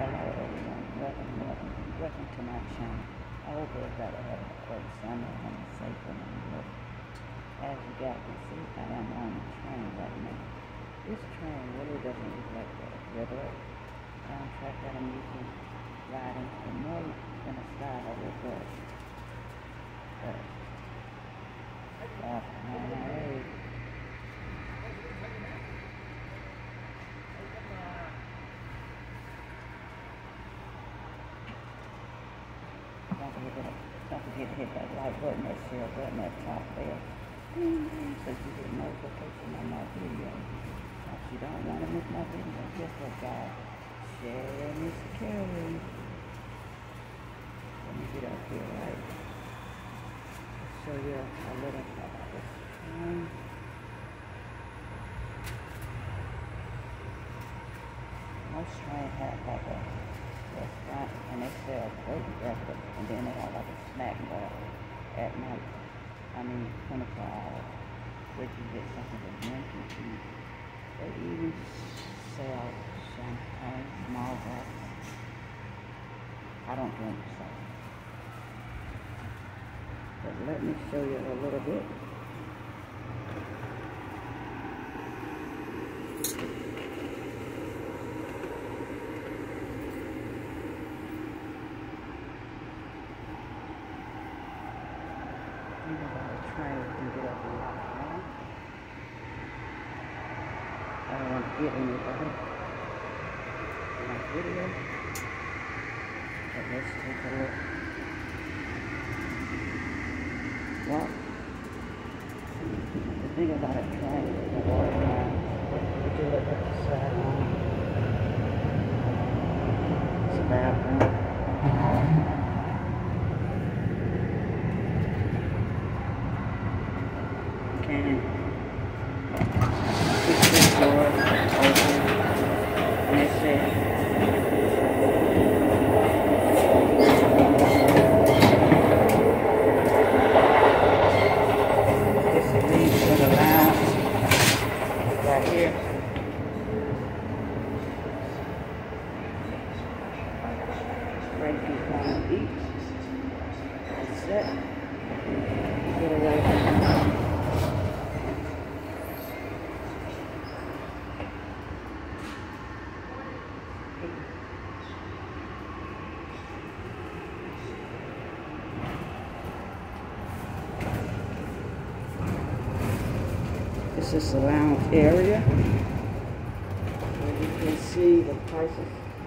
Hello everyone, welcome to my channel. I hope everybody had a great summer and a safe one. As you guys can see, I am on a train right now. This train really doesn't look like the regular Amtrak that I'm used to riding, but more than a style of it, but don't forget to hit that like button, that share button, that top there. So you get a notification on my video. If you don't want to miss my video, guess what, guys? Share me securely. Let me get up here, right? Show you a little about this train. Most trains have like a restaurant and they sell great breakfast, and then they have like a snack bar at night. 24 hours, where you get something to drink and eat. They even sell champagne, small glasses. I don't drink, so. But let me show you a little bit. I don't want to get anybody in my video, but let's take a look. Well, the thing about a train is the water line. Would you look at the side line? It's a bathroom. This is the lounge area where you can see the prices.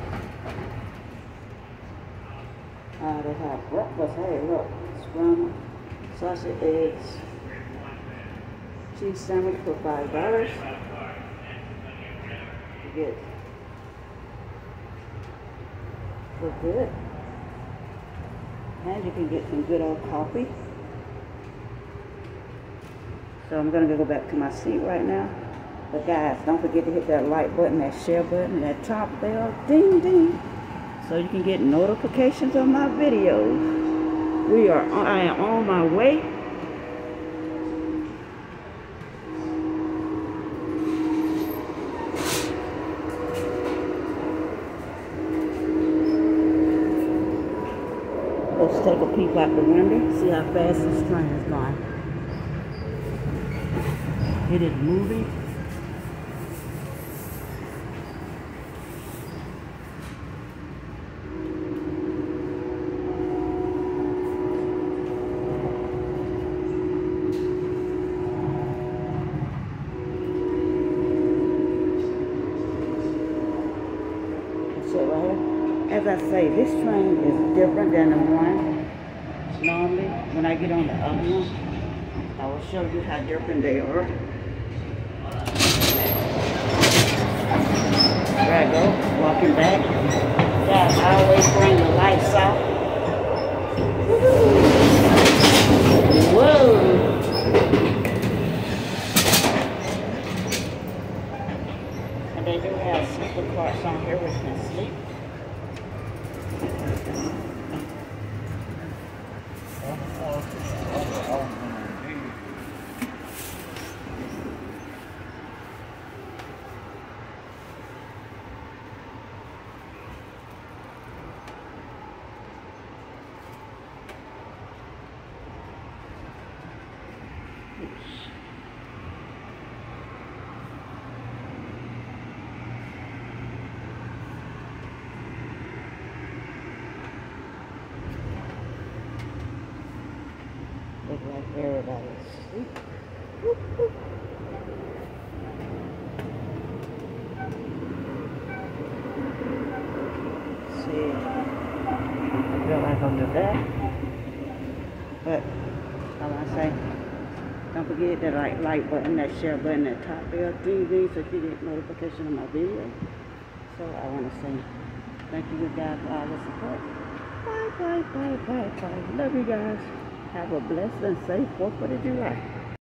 They have breakfast. Hey, look, scrambled sausage, eggs, cheese sandwich for $5. You get for good, and you can get some good old coffee. So I'm going to go back to my seat right now. But guys, don't forget to hit that like button, that share button, that top bell, ding ding, so you can get notifications on my videos. I am on my way. Let's take a peek out the window, see how fast this train is going. It is moving. So right here, as I say, this train is different than the one normally. When I get on the other one, I will show you how different they are. There I go, walking back. Guys, I always bring the lights out. Whoa! And they do have sleeper carts on here where you can sleep. gonna do that. But I want to say, don't forget that like button, that share button, that top bell TV, so you get notification of my video. So I want to say thank you guys for all the support. Bye, bye, bye, bye, bye. Love you guys. Have a blessed and safe 4th of July.